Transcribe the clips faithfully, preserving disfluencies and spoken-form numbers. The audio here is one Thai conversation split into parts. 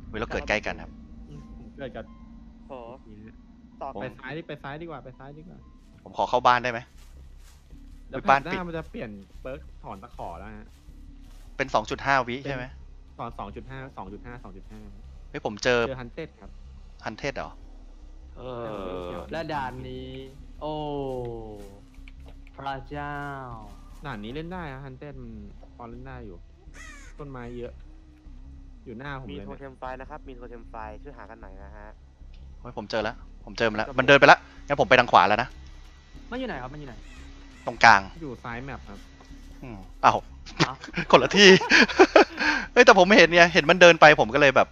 เวลาเกิดใกล้กันครับผมเกิดกับโหต่อไปซ้ายดิไปซ้ายดีกว่าไปซ้ายดีกว่าผมขอเข้าบ้านได้ไหมเดี๋ยวบ้านหปิดน้ามันจะเปลี่ยนเปิร์กถอนตะขอแล้วฮะเป็น สองจุดห้า วิใช่ไหมตอนสองจุดห้าสองจุดห้าสองจุดห้าเฮ้ยผมเจอเจอฮันเต็ดครับฮันเทสเหรอเออและด่านนี้ โอ้พระเจ้าด่านนี้เล่นได้ฮะฮันเต็ดมันพอเล่นได้อยู่ต้นไม้เยอะอยู่หน้าผมมีเลยโทเทมไฟนะครับมีโทเทมไฟช่วยหากันหน่อยนะฮะเฮ้ยผมเจอแล้วผมเจอมันแล้วมันเดินไปแล้วงั้นผมไปทางขวาแล้วนะมันอยู่ไหนครับมันอยู่ไหนตรงกลางอยู่ซ้ายแมปครับอืมอ้าวคนละที่เฮ้ยแต่ผมไม่เห็นเนี่ยเห็นมันเดินไปผมก็เลยแบบ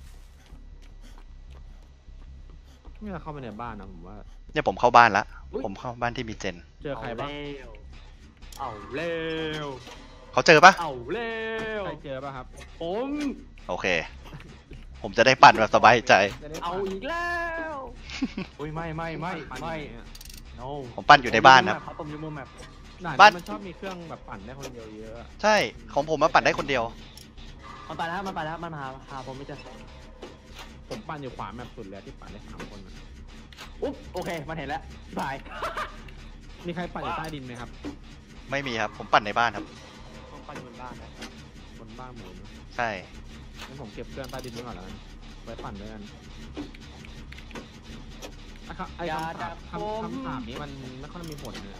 ไม่เข้าไปในบ้านนะผมว่าเนี่ยผมเข้าบ้านละผมเข้าบ้านที่มีเจนเจอใครบ้างเอาเร็วเขาเจอปะเอาเร็วใครเจอปะครับผมโอเคผมจะได้ปั่นแบบสบายใจเอาอีกแล้วอุ้ยไม่ไม่ไม่ไม่ no ผมปั่นอยู่ในบ้านนะตรงยูมูแมปบ้านมันชอบมีเครื่องแบบปั่นได้คนเดียวเยอะใช่ของผมมาปั่นได้คนเดียวมันไปแล้วมันไปแล้วมันหาหาผมไม่เจอผมปั่นอยู่ขวาแมปสุดแล้วที่ปั่นได้สามคนอุ๊บโอเคมันเห็นแล้วบายมีใครปั่นอยู่ใต้ดินไหมครับไม่มีครับผมปั่นในบ้านครับต้องปั่นบนบ้านนะบนบ้านหมูใช่งั้นผมเก็บเครื่องใต้ดินไว้ก่อนแล้วไว้ปั่นด้วยกันไอ้คำถามคำถามนี้มันไม่ค่อยมีผลเลย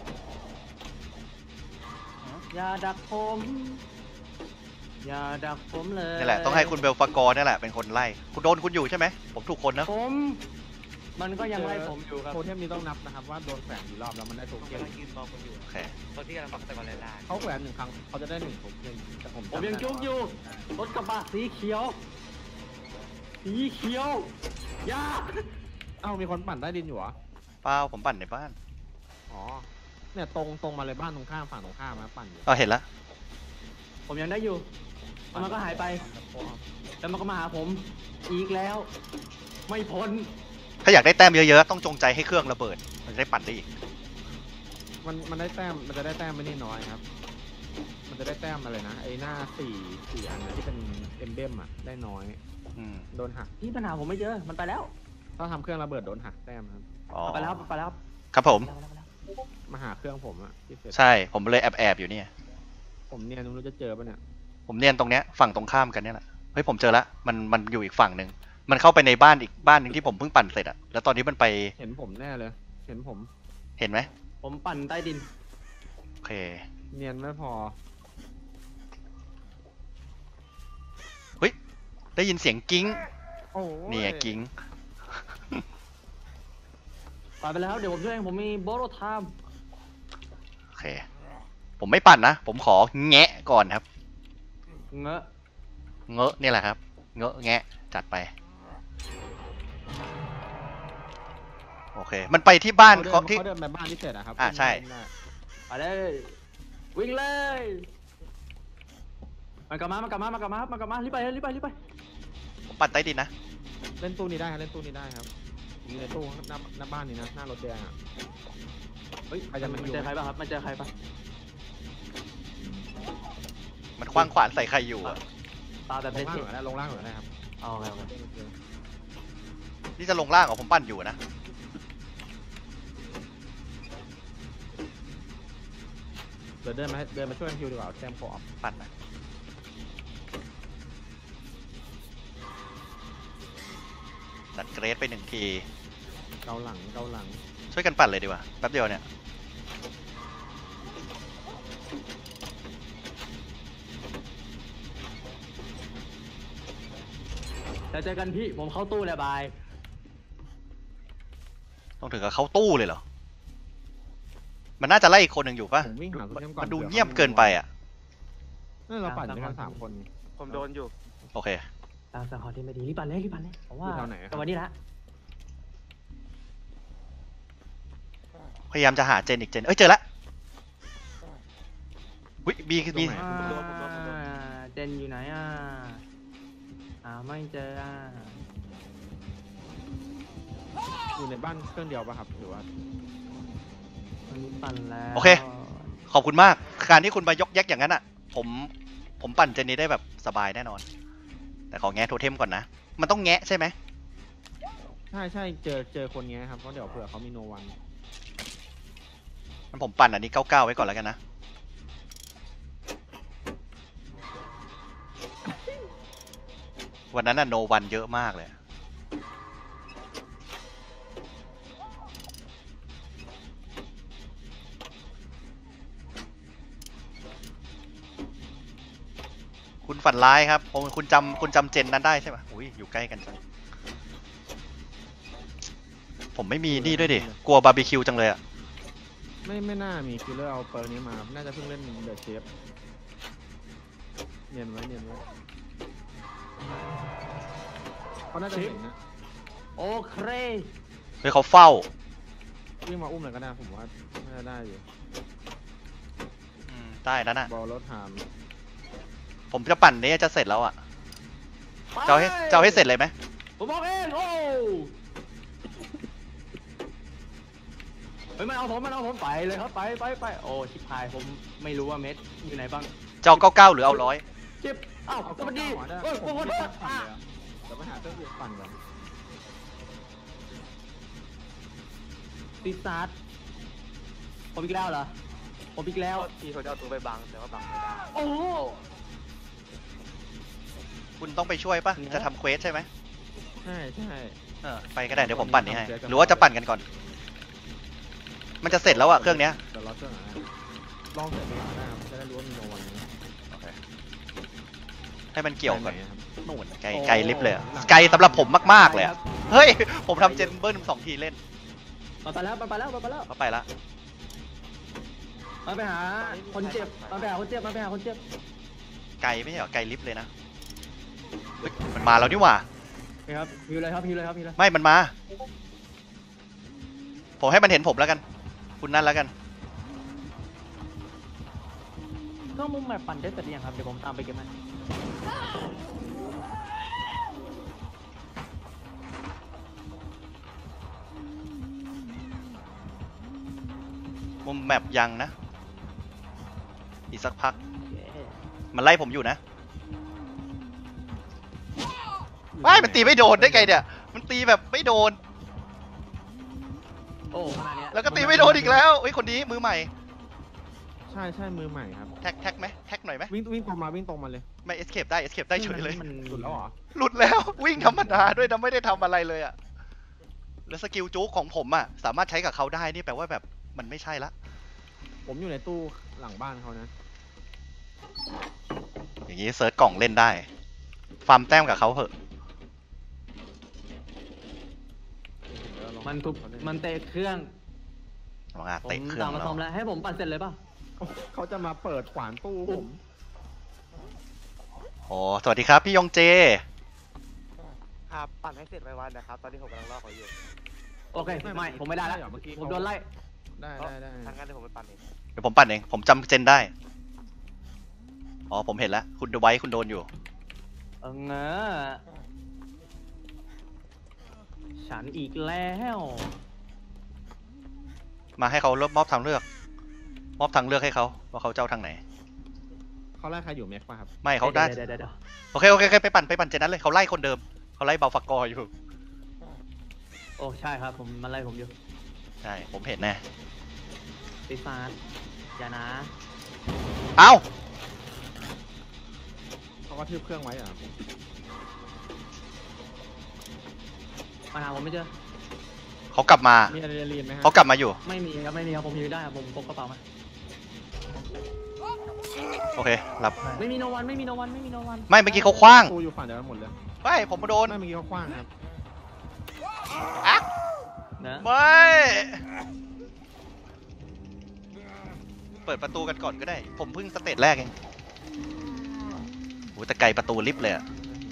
อย่าดักผมอย่าดักผมเลยนี่แหละต้องให้คุณเบลฟากอร์นี่แหละเป็นคนไล่คุณโดนคุณอยู่ใช่ไหมผมถูกคนนะผมมันก็ยังไล่ผมอยู่ครับโทเทมนี้ต้องนับนะครับว่าโดนแขวนกี่รอบแล้วมันได้โทเค็นยืนมองคนอยู่โอเคตอนที่กำลังปักตะกอนแลนด์เขาแขวนหนึ่งครั้งเขาจะได้หนึ่งโทเค็นแต่ผมผมยังจุกอยู่รถกระบะสีเขียวสีเขียวย่าเอ้ามีคนปั่นใต้ดินอยู่เหรอเปล่าผมปั่นในบ้านอ๋อเนี่ยตรงตรงมาเลยบ้านตรงข้ามฝั่งตรงข้ามนะปั่นอยู่อ๋อเห็นแล้วผมยังได้อยู่มันก็หายไปแล้วมันก็มาหาผมอีกแล้วไม่พ้นถ้าอยากได้แต้มเยอะๆต้องจงใจให้เครื่องระเบิดมันจะได้ปั่นได้อีกมันมันได้แต้มมันจะได้แต้มไม่นี่น้อยครับมันจะได้แต้มอะไรนะไอ้หน้าสี่สี่อันที่เป็นเอ็มเบมอ่ะได้น้อยโดนหักที่ปัญหาผมไม่เจอมันไปแล้วถ้าทำเครื่องระเบิดโดนหักแต้มครับไปแล้วไปแล้วครับผมมาหาเครื่องผมอ่ะใช่ผมเลยแอบแอบอยู่เนี่ยผมเนี่ยไม่รู้จะเจอปะเนี่ยผมเนียนตรงเนี้ยฝั่งตรงข้ามกันเนี่ยแหละเฮ้ยผมเจอละมันมันอยู่อีกฝั่งหนึ่งมันเข้าไปในบ้านอีกบ้านหนึ่งที่ผมเพิ่งปั่นเสร็จอะแล้วตอนนี้มันไปเห็นผมแน่เลยเห็นผมเห็นไหมผมปั่นใต้ดินโอเคเนียนไม่พอเฮ้ยได้ยินเสียงกิ้งนี่ไงกิ้งไปไปแล้วเดี๋ยวผมช่วยเองผมมีโบโรไทม์โอเคผมไม่ปั่นนะผมขอแงะก่อนครับเงอะเงอะนี่แหละครับเงอะแงะจัดไปโอเคมันไปที่บ้านเขาที่เขาเดินไปบ้านที่เสร็จนะครับอ่าใช่ไปเลยวิ่งเลยมันกลับมามันกลับมามันกลับมามันกลับมารีบไปรีบไปรีบไปผมปั่นใต้ดินนะเล่นตู้นี้ได้ครับเล่นตู้นี้ได้ครับมีในตู้หน้าหน้าบ้านนี่นะหน้ารถแดงอ่ะเฮ้ยมันเจอใครบ้างครับมันเจอใครบ้างมันคว้างขวานใส่ใครอยู่อะตาแบบเล่นเฉยลงล่างเหรอนะครับเอาไงเอาไงนี่จะลงล่างเหรอผมปั่นอยู่นะเดี๋ยวเดินมาเดินมาช่วยคิวดีกว่าแซมโคออฟปั่นนะจัดเกรดไปหนึ่งทีเกาหลังเกาหลังช่วยกันปั่นเลยดีกว่าแป๊บเดียวเนี่ยจะเจอกันพี่ผมเข้าตู้แล้วบายต้องถึงกับเข้าตู้เลยเหรอมันน่าจะไล่อีกคนหนึ่งอยู่ป่ะมันดูเงียบเกินไปอ่ะนั่นเราปั่นด้วยกันสามคนผมโดนอยู่โอเคตามสังหรณ์ที่ไม่ดีรีบปั่นเลยรีบปั่นเลยผมว่าแต่วันนี้ละพยายามจะหาเจนอีกเจนเอ้ยเจอละวิบีบีเจนอยู่ไหนอ่ะหาไม่เจออ่ะอยู่ในบ้านเครื่องเดียวป่ะครับหรือว่าปั่นแล้วโอเคขอบคุณมากการที่คุณมายกแยกอย่างนั้นอ่ะผมผมปั่นเจนนี้ได้แบบสบายแน่นอนแต่แต่ขอแงะโทเทมก่อนนะ มันต้องแงะใช่ไหมใช่ใช่เจอเจอคนเงี้ยครับเพราะเดี๋ยวเผื่อเขามีโนวันงั้นผมปั่นอันนี้เก้าเก้าไว้ก่อนแล้วกันนะ วันนั้นน่ะโนวันเยอะมากเลย คุณฝันร้ายครับผมคุณจำคุณจำเจนนั้นได้ใช่ไหมอุ้ยอยู่ใกล้กันจังผมไม่มีนี่ด้วยดิ กลัวบาร์บีคิวจังเลยอะไม่ไม่น่ามีคิลเลอร์เอาเปิร์นี้มา น่าจะเพิ่งเล่นเดอะเชฟเนียนไว้เนียนไว้เขาน่าจะเห็นนะโอเคเฮ้ยเขาเฝ้าวิ่งมาอุ้มเลยก็ได้ผมว่าน่าจะได้อยู่อืมได้แล้วนะบอลรถถามผมจะปั่นนี้จะเสร็จแล้วอะจะเอาให้จะเอาให้เสร็จเลยไหมผมบอกเองโอ้เฮ้ยมันเอาผมมันเอาผมไปเลยครับไปไปไปโอ้ชิบหายผมไม่รู้ว่าเม็ดอยู่ไหนบ้างจะเอาเก้าเก้าหรือเอาร้อยชิบอ้าวเอาสวัสดีหัวได้เฮ้ยผโอ้มโหไม่ได้ปั่นเลยอะเดี๋ยวไปหาเครื่องอื่นปั่นก่อนติดซาร์ผมอีกแล้วเหรอผมอีกแล้วพี่เขาจะเอาตัวไปบังแต่ว่าบังไม่ได้โอ้โหคุณต้องไปช่วยปะเนี่ยจะทำเควสใช่ไหมใช่ใช่เออไปก็ได้เดี๋ยวผมปั่นนี้ให้ หรือว่าจะปั่นกันก่อน มันจะเสร็จแล้วอะเครื่องเนี้ยเดี๋ยวรอเครื่องหาลองเสร็จไปก่อนนะครับจะได้รู้ว่ามีโนวันไหมโอเคให้มันเกี่ยวก่อนไปไหะครับนู่นไกลไกลลิฟต์เลยอะไกลสำหรับผมมากๆเลยอะเฮ้ย ผมทำเจนเบิร์นสองทีเล่นมันไปแล้วมันไปแล้วมันไปแล้วเขาไปละมันไปหาคนเจ็บมันไปหาคนเจ็บมันไปหาคนเจ็บไกลไม่ใช่เหรอไกลลิฟต์เลยนะเฮ้ยมันมาแล้วนี่หว่านี่ครับพิวเลยครับพิวเลยครับพิวเลยไม่มันมา ผมให้มันเห็นผมแล้วกัน คุณนั่นแล้วกันเครื่องมุมแมปปั่นได้เสร็จหรือยังครับเดี๋ยวผมตามไปเก็บมันมุมแมปยังนะ อีกสักพัก มันไล่ผมอยู่นะไม่มันตีไม่โดนได้ไงเนี่ย มันตีแบบไม่โดนโอ้ขนาดเนี้ยแล้วก็ตีไม่โดนอีกแล้วเฮ้ยคนนี้มือใหม่ใช่ใช่มือใหม่ครับแท็กแท็กไหมแท็กหน่อยไหมวิ่งวิ่งตรงมาวิ่งตรงมาเลยไม่เอสเคปได้เอสเคปได้เฉยเลยมันหลุดแล้วเหรอหลุดแล้ว วิ่งธรรมดาด้วยนะไม่ได้ทำอะไรเลยอะแล้วสกิลจุกของผมอะสามารถใช้กับเขาได้นี่แปลว่าแบบมันไม่ใช่ละผมอยู่ในตู้หลังบ้านเขานะอย่างนี้เซิร์ชกล่องเล่นได้ ฟาร์มแต้มกับเขาเหอะเดี๋ยวลองมันทุบมันเตะเครื่องลองอ่ะผมเตะเครื่องตามมาเราซ่อมแล้วให้ผมปั่นเสร็จเลยป่ะเขาจะมาเปิดขวานตู้ผมโอ้สวัสดีครับพี่ยองเจครับปั่นให้เสร็จไวๆนะครับ ตอนนี้ผมกำลังรอเขาอยู่โอเคไม่ผมไม่ได้แล้วเมื่อกี้ผมโดนไล่ได้ได้ได้ทางงั้นเดี๋ยวผมไปปั่นเองเดี๋ยวผมปั่นเองผมจำเจนได้ อ๋อผมเห็นแล้ว คุณดูไว้คุณโดนอยู่เออเงอฉันอีกแล้วมาให้เขาเลือกมอบทางเลือก มอบทางเลือกให้เขาว่าเขาจะเอาทางไหนเขาไล่ใครอยู่แม็กป่ะครับไม่เขาได้เดี๋ยวเดี๋ยวเดี๋ยวโอเคโอเคโอเคไปปั่นไปปั่นเจนนั้นเลยเขาไล่คนเดิมเขาไล่เบาฟักกออยู่โอ้ใช่ครับผมมันไล่ผมอยู่ใช่ผมเห็นแน่ติซาร์อย่านะเอ้าเขาก็ทืบเครื่องไว้เหรอ่ะมาหาผมไม่เจอเขากลับมามีอะดรีนาลีนไหมฮะเขากลับมาอยู่ไม่มีครับไม่มีครับผมยืนได้ครับผมพกกระเป๋ามาโอเครับไม่มีโนวันไม่มีโนวันไม่มีโนวันไม่เมื่อกี้เขาคว้างตู้อยู่ฝั่งเดียวกันหมดเลยไม่ผมโดนไม่เมื่อกี้เขาคว้างครับอ่ะนะไม่เปิดประตูกันก่อนก็ได้ ผมเพิ่งสเตจแรกเองโหแต่ไกลประตูลิฟต์เลยอะ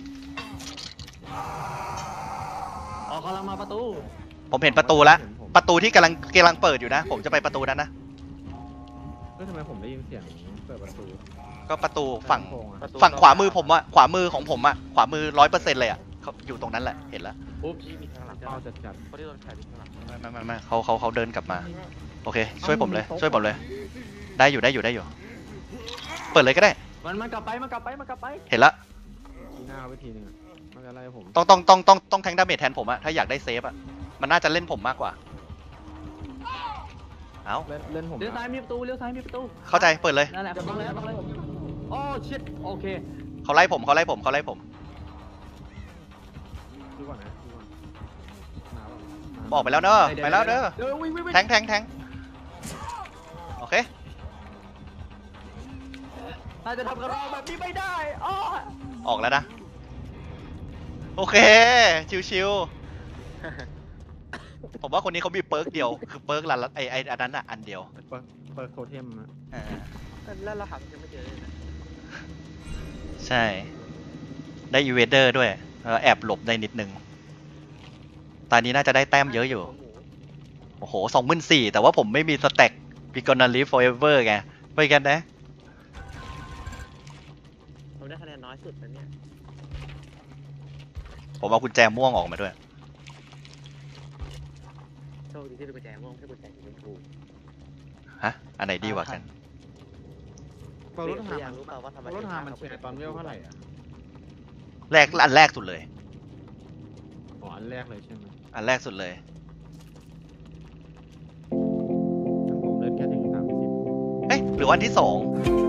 ออกกำลังมาประตูผมเห็นประตูแล้ว ประตูที่กำลังกำลังเปิดอยู่นะ ผมจะไปประตูนั้นนะเฮ้ยทำไมผมได้ยินเสียงเปิดประตูก็ประตูฝั่งโค้งอะประตูฝั่งขวามือผมอะขวามือของผมอะขวามือร้อยเปอร์เซ็นต์เลยอะเขาอยู่ตรงนั้นแหละเห็นแล้วปุ๊บที่มีข้างหลังเป้าจัดจัดคนที่โดนแขนที่ข้างหลังไม่ไม่ไม่ไม่เขาเขาเขาเดินกลับมา โอเค ช่วยผมเลย ช่วยผมเลย ได้อยู่ได้อยู่ได้อยู่ เปิดเลยก็ได้มันมันกลับไปมันกลับไปมันกลับไปเห็นละๆหน้าเขาไปทีนึงอะมันจะไล่ผมต้องต้องต้องต้องต้องแทงดาเมจแทนผมอะถ้าอยากได้เซฟอะมันน่าจะเล่นผมมากกว่า เอ้าเล่นเล่นผมเลี้ยวซ้ายอะมีประตูเลี้ยวซ้ายมีประตูเข้าใจเปิดเลยนั่นแหละบังเลยบังเลยโอ้ชิตโอเคเขาไล่ผมเขาไล่ผมเขาไล่ผมดูก่อนนะดูก่อนมาเปล่าผมออกไปแล้วเนอะไปแล้วเนอะเดี๋ยววิ่งวิ่งวิ่งแทงแทงแทงโอเคนายจะทำกับเราแบบนี้ไม่ได้อ้อออกแล้วนะ โอเค ชิวๆ ผมว่าคนนี้เขามีเปิร์กเดียว คือเปิร์กละไอไออันนั้นอะอันเดียวเปิดเปิดโทเทมนะอ่าแล้วเราหายังไม่เจอเลยนะใช่ ได้อีเวเดอร์ด้วยแล้วแอบหลบได้นิดนึง ตอนนี้น่าจะได้แต้มเยอะอยู่ โอ้โหสองหมื่นสี่แต่ว่าผมไม่มีสแต็กพิกอนาลีฟ forever ไงไปกันนะผมได้คะแนนน้อยสุดนะเนี่ยผมเอากุญแจม่วงออกมาด้วยโชคดีที่เป็นกุญแจม่วงไม่ใช่กุญแจสีชมพูฮะ อันไหนดีกว่ากันเปิดรถหาอยากรู้เปล่าว่าทำไมรถหามันเชียร์ตอนเวลเท่าไหร่อ่ะแรกอันแรกสุดเลยอ๋ออันแรกเลยใช่ไหมอันแรกสุดเลยผมเล่นแค่ถึงสามสิบเอ๊ะหรือว่าอันที่สอง